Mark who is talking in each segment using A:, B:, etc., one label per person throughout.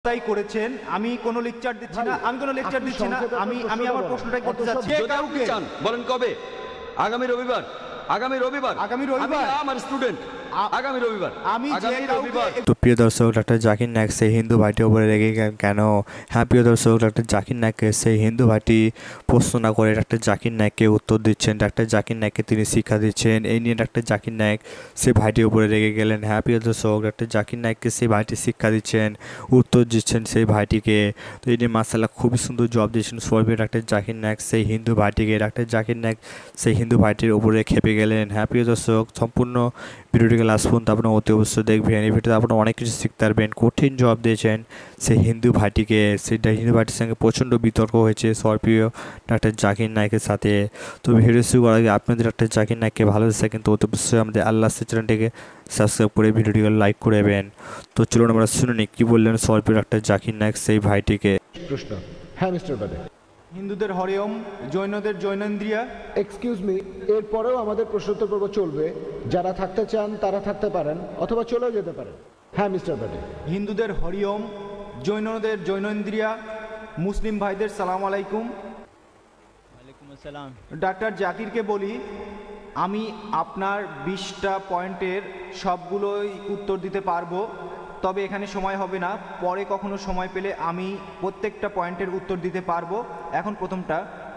A: তাই করেছেন। আমি কোনো লেকচার দিচ্ছি না, আমি আমার প্রশ্নটাই করতে চাচ্ছি।
B: কাউকে চান বলেন কবে? আগামী রবিবার। আমার স্টুডেন্ট আগামী রবিবার।
C: তো প্রিয় দর্শক, ডক্টর জাকির নায়েক সেই হিন্দু ভাইটির উপরে রেগে গেলেন কেন? হ্যাঁ প্রিয় দর্শক, ডক্টর জাকির নায়েককে সেই হিন্দু ভাইটি প্রশ্ন না করে ডক্টর জাকির নায়েককে উত্তর দিচ্ছেন। ডক্টর জাকির নায়েককে তিনি শিক্ষা দিচ্ছেন। এই নিয়ে ডক্টর জাকির নায়েক সেই ভাইটির উপরে রেগে গেলেন। হ্যাঁ প্রিয় দর্শক, ডক্টর জাকির নায়েককে সেই ভাইটি শিক্ষা দিচ্ছেন, উত্তর দিচ্ছেন সেই ভাইটিকে। তো এই নিয়ে মাসাল্লাহ খুবই সুন্দর জবাব দিয়েছেন সর্বে ডক্টর জাকির নায়েক সেই হিন্দু ভাইটিকে। ডক্টর জাকির নায়েক সেই হিন্দু ভাইটির উপরে খেপে গেলেন। হ্যাঁ প্রিয় দর্শক, সম্পূর্ণ ভিডিওটিকে লাস্ট পর্যন্ত আপনারা অতি অবশ্যই দেখবেন। এই ভিডিওতে আপনারা অনেক কিছু শিখতে পারবেন। কঠিন জবাব দিয়েছেন সেই হিন্দু ভাইটিকে। সেটা হিন্দু ভাইটির সঙ্গে প্রচণ্ড বিতর্ক হয়েছে স্বর্পীয় ডক্টর জাকির নায়েকের সাথে। তো ভিডিও শুরু করার আগে আপনাদের ডক্টর জাকির নায়েককে ভালোবাসে কিন্তু অতি অবশ্যই আমাদের আল্লাহ চ্যানেলটিকে সাবস্ক্রাইব করে ভিডিওটিকে লাইক করবেন। তো চলুন আমরা শুনে নিই কী বললেন স্বর্পীয় ডক্টর জাকির নায়েক সেই ভাইটিকে।
D: প্রশ্ন। হ্যাঁ মিস্টার বাদে।
A: হিন্দুদের হরিওম, জৈনদের জৈনেন্দ্রিয়া।
D: এক্সকিউজ মি, এরপরেও আমাদের প্রশ্নোত্তর পর্ব চলবে। যারা থাকতে চান তারা থাকতে পারেন অথবা চলেও যেতে পারেন। হ্যাঁ মিস্টার বাদে।
A: হিন্দুদের হরিওম, জৈনদের জৈনেন্দ্রিয়া, মুসলিম ভাইদের সালাম আলাইকুম। ডাক্তার জাকিরকে বলি, আমি আপনার 20টা পয়েন্টের সবগুলোই উত্তর দিতে পারবো, তবে এখানে সময় হবে না, পরে কখনো সময় পেলে আমি প্রত্যেকটা পয়েন্টের উত্তর দিতে পারবো। এখন প্রথমটা,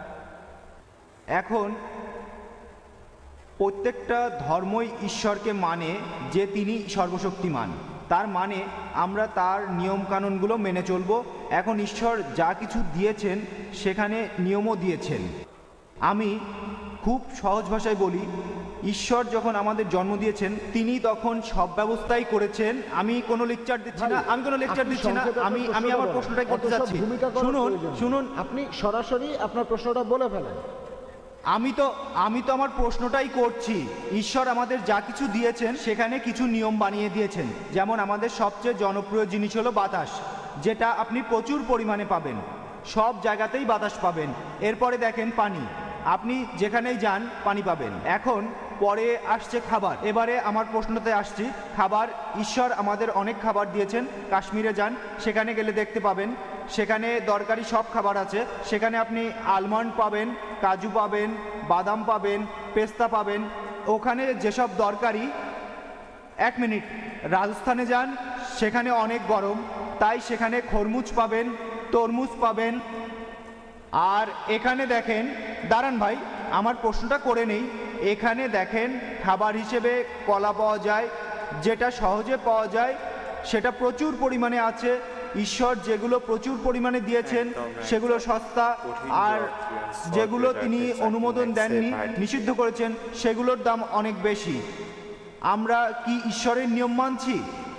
A: এখন প্রত্যেকটা ধর্মই ঈশ্বরকে মানে যে তিনি সর্বশক্তিমান, তার মানে আমরা তার নিয়মকানুনগুলো মেনে চলব। এখন ঈশ্বর যা কিছু দিয়েছেন সেখানে নিয়মও দিয়েছেন। আমি খুব সহজ ভাষায় বলি, ঈশ্বর যখন আমাদের জন্ম দিয়েছেন তিনি তখন সব ব্যবস্থাই করেছেন। আমি কোনো লেকচার দিচ্ছি না, আমি আমার প্রশ্নটাই করতে চাচ্ছি। শুনুন,
D: আপনি সরাসরি আপনার প্রশ্নটা বলে ফেলেন।
A: আমি তো আমার প্রশ্নটাই করছি। ঈশ্বর আমাদের যা কিছু দিয়েছেন সেখানে কিছু নিয়ম বানিয়ে দিয়েছেন। যেমন আমাদের সবচেয়ে জনপ্রিয় জিনিস হলো বাতাস, যেটা আপনি প্রচুর পরিমাণে পাবেন, সব জায়গাতেই বাতাস পাবেন। এরপরে দেখেন পানি, আপনি যেখানেই যান পানি পাবেন। এখন পরে আসছে খাবার। এবারে আমার প্রশ্নতে আসছি, খাবার। ঈশ্বর আমাদের অনেক খাবার দিয়েছেন। কাশ্মীরে যান, সেখানে গেলে দেখতে পাবেন সেখানে দরকারি সব খাবার আছে। সেখানে আপনি আলমন্ড পাবেন, কাজু পাবেন, বাদাম পাবেন, পেস্তা পাবেন, ওখানে যেসব দরকারি। 1 মিনিট, রাজস্থানে যান, সেখানে অনেক গরম, তাই সেখানে খরমুজ পাবেন, তরমুজ পাবেন। আর এখানে দেখেন, দাঁড়ান ভাই আমার প্রশ্নটা করে নেই। এখানে দেখেন খাবার হিসেবে কলা পাওয়া যায়, যেটা সহজে পাওয়া যায়, সেটা প্রচুর পরিমাণে আছে। ঈশ্বর যেগুলো প্রচুর পরিমাণে দিয়েছেন সেগুলো সস্তা, আর যেগুলো তিনি অনুমোদন দেননি, নিষিদ্ধ করেছেন, সেগুলোর দাম অনেক বেশি। আমরা কি ঈশ্বরের নিয়ম মানছি?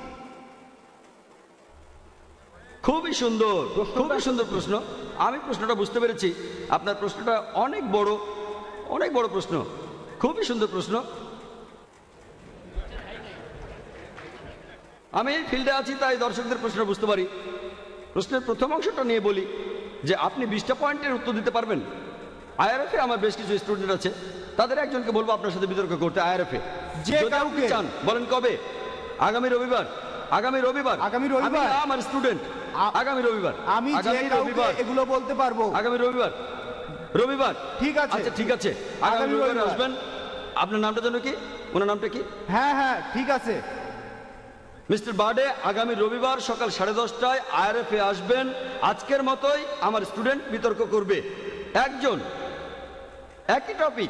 B: খুবই সুন্দর প্রশ্ন। আমি প্রশ্নটা বুঝতে পেরেছি। আপনার প্রশ্নটা অনেক বড় প্রশ্ন, খুবই সুন্দর প্রশ্ন। আমি এই ফিল্ডে আছি তাই দর্শকদের প্রশ্নটা বুঝতে পারি। প্রশ্নের প্রথম অংশটা নিয়ে বলি যে আপনি 20টা পয়েন্টের উত্তর দিতে পারবেন। আইআরএফে আমার বেশ কিছু স্টুডেন্ট আছে, তাদের একজনকে বলবো আপনার সাথে বিতর্ক করতে। আইআরএফে
A: যে কাউকে
B: চান বলেন কবে? আগামী রবিবার। আমার স্টুডেন্ট আগামী রবিবার।
A: আমি এগুলো বলতে পারবো।
B: আগামী রবিবার।
A: ঠিক আছে,
B: আচ্ছা ঠিক আছে, আগামী রবিবার আসবেন। আপনার নামটা জানো কি? ওনার নামটা কি?
A: হ্যাঁ ঠিক আছে।
B: মিস্টার বার্ডে আগামী রবিবার সকাল 10:30টায় আইআরএফে আসবেন। আজকের মতোই আমার স্টুডেন্ট বিতর্ক করবে, একজন, একই টপিক।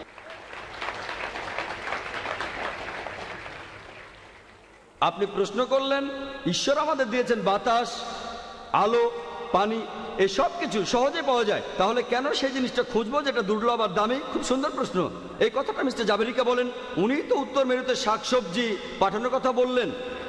B: আপনি প্রশ্ন করলেন ঈশ্বর আমাদের দিয়েছেন বাতাস, আলো, পানি, এই সব কিছু সহজে পাওয়া যায়, তাহলে কেন সেই জিনিসটা খুঁজবো যেটা দুর্লভ আর দামি? খুব সুন্দর প্রশ্ন। এই কথাটা মিস্টার জাবেরিকা বলেন। উনিই তো উত্তর মেরুতে শাকসবজি পাঠানোর কথা বললেন।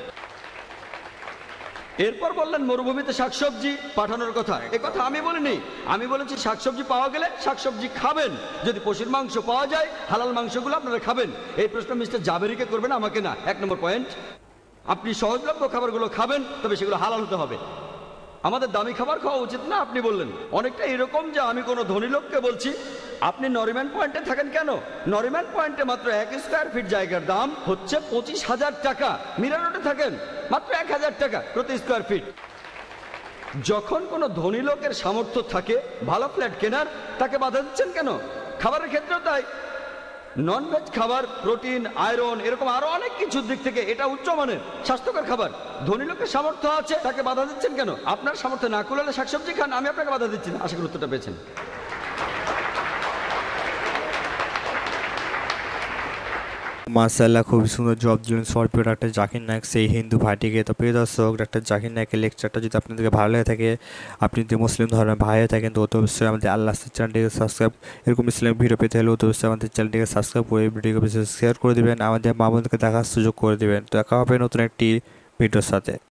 B: এরপর বললেন মরুভূমিতে শাকসবজি পাঠানোর কথা। এ কথা আমি বলিনি। আমি বলেছি শাকসবজি পাওয়া গেলে শাকসবজি খাবেন, যদি পশুর মাংস পাওয়া যায় হালাল মাংসগুলো আপনারা খাবেন। এই প্রশ্ন মিস্টার জাবেরিকে করবেন, আমাকে না। 1 নম্বর পয়েন্ট, আপনি সহজলভ্য খাবারগুলো খাবেন, তবে সেগুলো হালাল হতে হবে। আমাদের দামি খাবার খাওয়া উচিত না আপনি বললেন। অনেকটা এরকম যে আমি কোনো ধনী লোককে বলছি আপনি নরিম্যান পয়েন্টে থাকেন কেন? নরিম্যান পয়েন্টে মাত্র 1 স্কোয়ার ফিট জায়গার দাম হচ্ছে 25,000 টাকা। মিরা রোডে থাকেন, মাত্র 1,000 টাকা প্রতি স্কোয়ার ফিট। যখন কোনো ধনী লোকের সামর্থ্য থাকে ভালো ফ্ল্যাট কেনার, তাকে বাধা দিচ্ছেন কেন? খাবারের ক্ষেত্রেও তাই। নন ভেজ খাবার, প্রোটিন, আয়রন, এরকম আরো অনেক কিছুর দিক থেকে এটা উচ্চমানের স্বাস্থ্যকর খাবার। ধনী লোকের সামর্থ্য আছে, তাকে বাধা দিচ্ছেন কেন? আপনার সামর্থ্য না করলে শাকসবজি খান, আমি আপনাকে বাধা দিচ্ছি না। আশা করি উত্তরটা পেয়েছেন।
C: মাশাআল্লাহ, খুবই সুন্দর জবাব দিলেন প্রিয় ডাক্তার জাকির নায়েক সেই হিন্দু ভাইটিকে। তো প্রিয় দর্শক, ডাক্তার জাকির নায়েকের লেকচারটা যদি আপনাদেরকে ভালো লাগে থাকে, আপনি যদি মুসলিম ধর্মের ভাই হয়ে থাকেন, তো অতি অবশ্যই আমাদের আল্লাহ চ্যানেলটিকে সাবস্ক্রাইব, এরকম ইসলামিক ভিডিও পেতে হলে অতি অবশ্যই আমাদের চ্যানেলটিকে সাবস্ক্রাইব করে ভিডিওকে বিশেষ শেয়ার করে দেবেন, আমাদের মা বোনদেরকে দেখার সুযোগ করে দেবেন। তো দেখা হবে নতুন একটি ভিডিওর সাথে।